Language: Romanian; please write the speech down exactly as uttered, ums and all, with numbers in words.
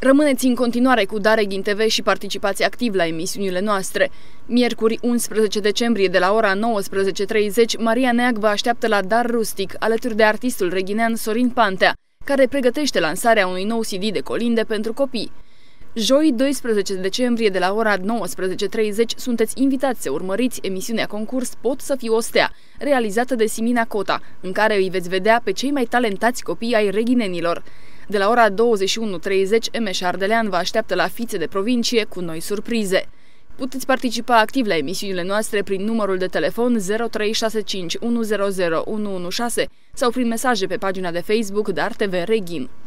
Rămâneți în continuare cu Dareghin T V și participați activ la emisiunile noastre. Miercuri unsprezece decembrie de la ora nouăsprezece treizeci, Maria Neag vă așteaptă la Dar Rustic, alături de artistul reghinean Sorin Pantea, care pregătește lansarea unui nou C D de colinde pentru copii. Joi, doisprezece decembrie, de la ora nouăsprezece treizeci, sunteți invitați să urmăriți emisiunea concurs Pot să fiu o stea, realizată de Simina Cota, în care îi veți vedea pe cei mai talentați copii ai reghinenilor. De la ora douăzeci și unu treizeci, Emeș Ardelean vă așteaptă la Fițe de Provincie cu noi surprize. Puteți participa activ la emisiunile noastre prin numărul de telefon zero trei șase cinci unu zero zero unu unu șase sau prin mesaje pe pagina de Facebook Dar T V Reghin.